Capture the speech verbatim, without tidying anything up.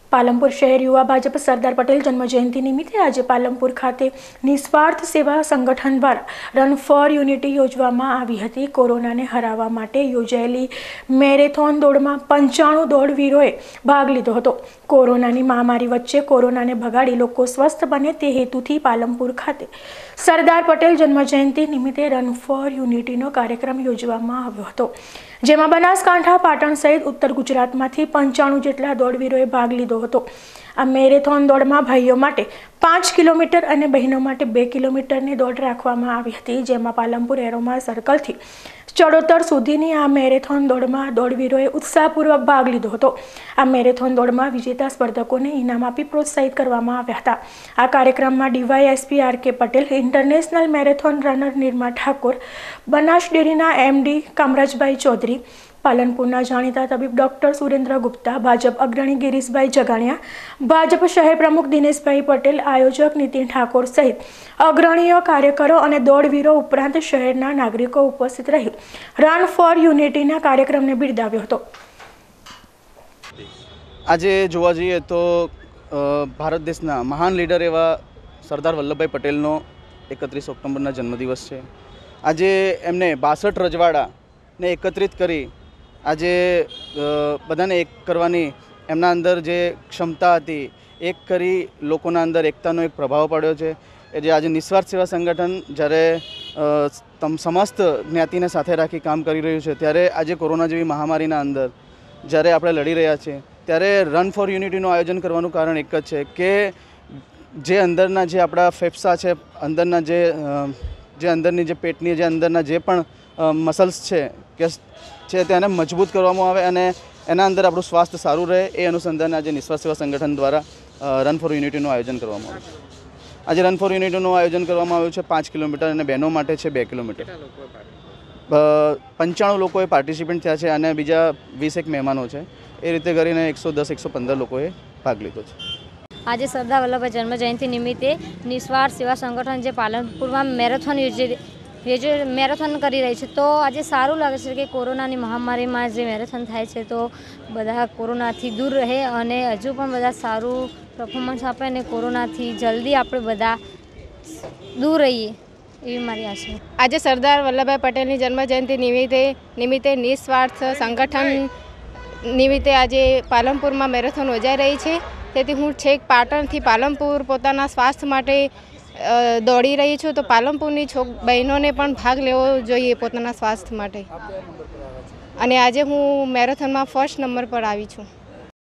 પાલનપુર શહેર યુવા ભાજપ સરદાર પટેલ જન્મજયંતિ નિમિત્તે આજે પાલનપુર ખાતે નિસ્વાર્થ સેવા સંગઠન દ્વારા રન ફોર યુનિટી યોજવામાં આવી હતી। કોરોનાને હરાવવા માટે યોજાયેલી મેરેથોન દોડમાં પંચાણું દોડવીરોએ ભાગ લીધો હતો। કોરોનાની મહામારી વચ્ચે કોરોનાને ભગાડી લોકો સ્વસ્થ બને તે હેતુથી પાલનપુર ખાતે સરદાર પટેલ જન્મજયંતિ નિમિત્તે રન ફોર યુનિટીનો કાર્યક્રમ યોજવામાં આવ્યો હતો, જેમાં બનાસકાંઠા, પાટણ સહિત ઉત્તર ગુજરાતમાંથી પંચાણું જેટલા દોડવીરોએ ભાગ લીધો હતો। આ મેરેથોન દોડમાં ભાઈઓ માટે પાંચ કિલોમીટર અને બહેનો માટે બે કિલોમીટરની દોડ રાખવામાં આવી હતી, જેમાં પાલનપુર એરોમા સર્કલથી ચડોતર સુધીની આ મેરેથોન દોડમાં દોડવીરોએ ઉત્સાહપૂર્વક ભાગ લીધો હતો। આ મેરેથોન દોડમાં વિજેતા સ્પર્ધકોને ઇનામ આપી પ્રોત્સાહિત કરવામાં આવ્યા હતા। આ કાર્યક્રમમાં DYSP R K Patel, international marathon runner Nirma Thakor, Banas ડેરીના એમડી કામરાજભાઈ ચૌધરી, પાલનપુરના જાણીતા તબીબ ડોક્ટર સુરેન્દ્ર ગુપ્તા, ભાજપ અગ્રણી ગિરીશભાઈ જગાણિયા, ભાજપ શહેર પ્રમુખ દિનેશભાઈ પટેલ, આયોજક નીતિન ઠાકોર સહિત અગ્રણીઓ, કાર્યકરો અને દોડવીરો ઉપરાંત શહેરના નાગરિકો ઉપસ્થિત રહી રન ફોર યુનિટીના કાર્યક્રમને બિરદાવ્યો હતો। આજે જોવા જઈએ તો ભારત દેશના મહાન લીડર એવા સરદાર વલ્લભભાઈ પટેલનો એકત્રીસ ઓક્ટોબરના જન્મદિવસ છે। આજે એમને બાસઠ રજવાડાને એકત્રિત કરી આજે બધાને એક કરવાની એમના અંદર જે ક્ષમતા હતી, એક કરી લોકોના અંદર એકતાનો એક પ્રભાવ પડ્યો છે। એ જે આજે નિસ્વાર્થ સેવા સંગઠન જ્યારે તમ સમસ્ત જ્ઞાતિને સાથે રાખી કામ કરી રહ્યું છે, ત્યારે આજે કોરોના જેવી મહામારીના અંદર જ્યારે આપણે લડી રહ્યા છીએ, ત્યારે રન ફોર યુનિટીનું આયોજન કરવાનું કારણ એક જ છે કે જે અંદરના જે આપણા ફેફસા છે, અંદરના જે જે અંદરની જે પેટની જે અંદરના જે પણ મસલ્સ છે કે છે તેને મજબૂત કરવામાં આવે અને એના અંદર આપણું સ્વાસ્થ્ય સારું રહે, એ અનુસંધાને આજે નિસ્વાર્થ સેવા સંગઠન દ્વારા રન ફોર યુનિટીનું આયોજન કરવામાં આવ્યું છે। આજે રન ફોર યુનિટીનું આયોજન કરવામાં આવ્યું છે પાંચ કિલોમીટર અને બહેનો માટે છે બે કિલોમીટર। પંચાણું લોકોએ પાર્ટિસિપેન્ટ થયા છે અને બીજા વીસ એક મહેમાનો છે। એ રીતે કરીને એકસો દસ એકસો પંદર લોકોએ ભાગ લીધો છે। આજે સરદાર વલ્લભભાઈ જન્મજયંતિ નિમિત્તે નિસ્વાર્થ સેવા સંગઠન જે પાલનપુરમાં મેરેથોન યોજી જે મેરેથોન કરી રહી છે, તો આજે સારું લાગે છે કે કોરોનાની મહામારીમાં જે મેરેથોન થાય છે તો બધા કોરોનાથી દૂર રહે અને હજુ પણ બધા સારું પરફોર્મન્સ આપે અને કોરોનાથી જલ્દી આપણે બધા દૂર રહીએ એવી મારી આશા છે। આજે સરદાર વલ્લભભાઈ પટેલની જન્મજયંતિ નિમિત્તે નિમિત્તે નિસ્વાર્થ સંગઠન નિમિત્તે આજે પાલનપુરમાં મેરેથોન યોજાઈ રહી છે, તેથી હું છેક પાટણથી પાલનપુર પોતાના સ્વાસ્થ્ય માટે દોડી રહી છું, તો પાલનપુરની છોક બહેનોને પણ ભાગ લેવો જોઈએ પોતાના સ્વાસ્થ્ય માટે, અને આજે હું મેરેથોનમાં ફર્સ્ટ નંબર પર આવી છું।